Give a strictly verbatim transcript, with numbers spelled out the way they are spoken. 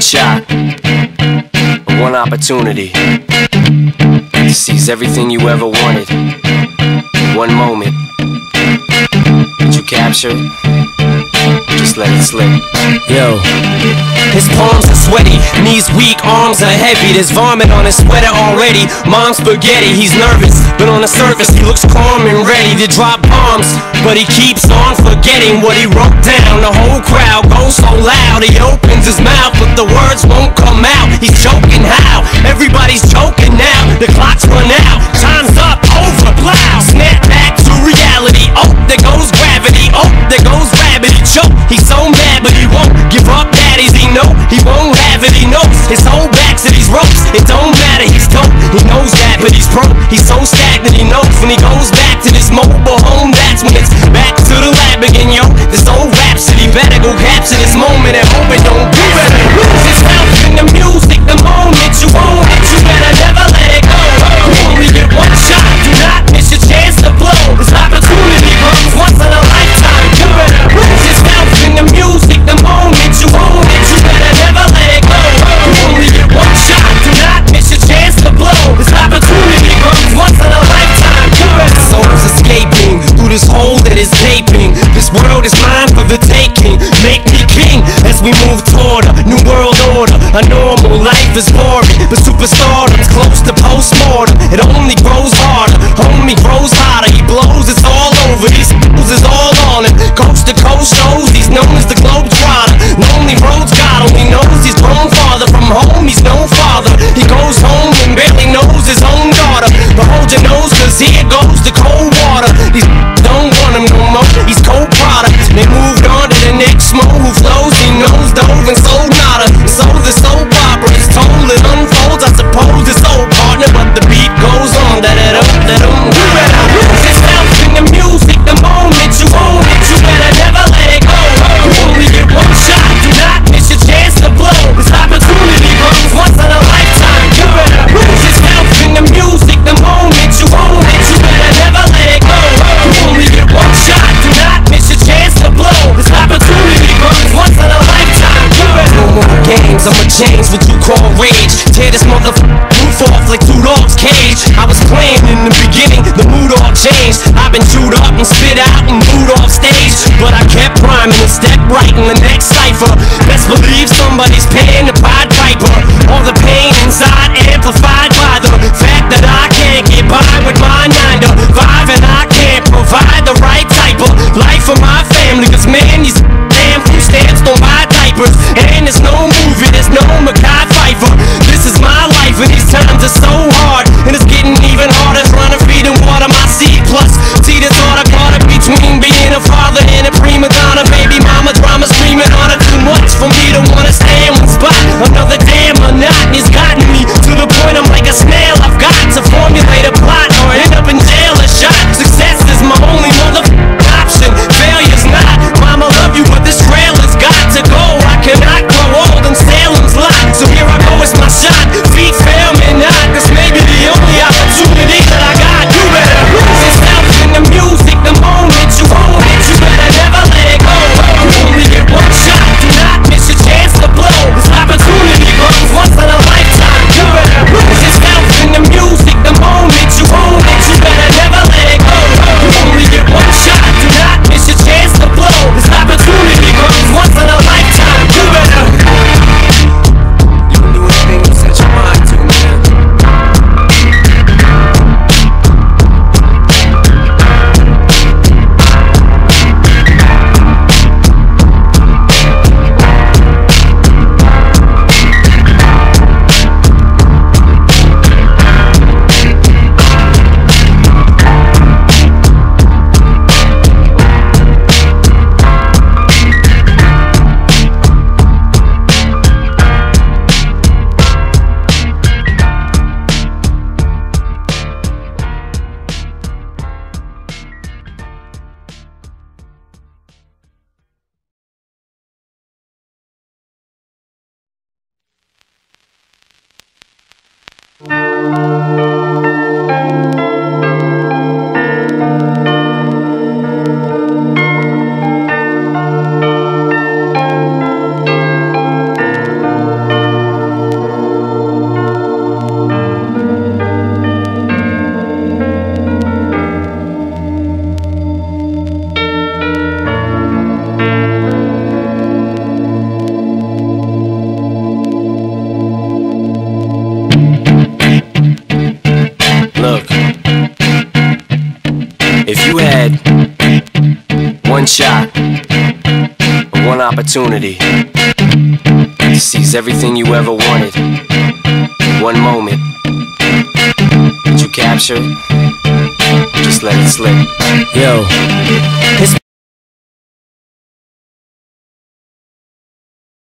shot, one opportunity to seize everything you ever wanted. One moment. Did you capture it? Just let it slip. Yo. His palms are sweaty, knees weak, arms are heavy. There's vomit on his sweater already. Mom's spaghetti, he's nervous, but on the surface he looks calm and ready to drop bombs. But he keeps on forgetting what he wrote down. The whole crowd goes so loud, he opens his mouth, but the words won't come out. He's choking how? Everybody's choking now. The clock's run out, time's up, over, plow. Snap back to reality. Oh, there goes gravity. Oh, there goes rabbit. He choke. He's so mad, but he won't give up. Daddies, he know he won't have it. He knows his whole back to these ropes. It don't matter. He's dope. He knows that, but he's broke. He's so stagnant. He knows when he goes back to this mobile home, that's when it's back to the lab again, yo. This old rhapsody better go capture this moment and hope it don't do it. Lose yourself in the music the moment you own it. You better never let it go. You only get one shot. Do not miss your chance to blow. This opportunity comes once in a lifetime. You better lose yourself in the music the moment you own it. You better never let it go. You only get one shot. Do not miss your chance to blow. This opportunity comes once in a lifetime. You better. Soul's escaping through this hole that is gaping. This world is mine for the taking. Make me king as we move toward a new world order. A normal life is boring, but superstardom's close to postmortem. It only grows harder, homie grows hotter. He blows, it's all over. These fools is all on him. Coast to coast shows, he's known as the Globetrotter. Lonely roads, God only knows he's grown farther from home. He's no father. He goes home and barely knows his own daughter. But hold your nose, cause here goes the cold water. These don't want him no more. He's cold product. They moved on to the next mo who flows. He knows dove and sold nada. So the soap opera is told, it unfolds. I suppose it's old partner, but the beat goes on. That it up, that um. You better lose yourself in the music the moment you own it. You better never let it go. You only get one shot. Do not miss your chance to blow. This opportunity comes once in a lifetime. You better lose yourself in the music the moment you own it. You better never let it go. You only get one shot. Do not miss your chance to blow. This opportunity comes once in a lifetime. You better. No more games. I'ma change what you call rage. Tear this motherfucker roof off like two dogs' cage. I was playing in the beginning, the mood all changed. I've been chewed up and spit out and moved off stage, but I kept rhyming and stepped right in the next cipher. Best believe somebody's paying the Pied Piper. All the pain inside amplified by the fact that I can't get by with my nine to five, and I can't provide the right type of life for my family. Cause man, these damn food stamps don't buy diapers, and there's no movie, there's no Mackay Pfeiffer. This is my life and these times are so hard, and it's getting even harder trying to feed and water my seed. Plus, see the thought I caught it between being a father and a prima donna. Baby mama drama screaming on it, too much for me to wanna stay in one spot. Another damn monotony's gotten me to the point I'm like a One shot, one opportunity to seize everything you ever wanted. One moment. Did you capture it? Just let it slip. Yo, his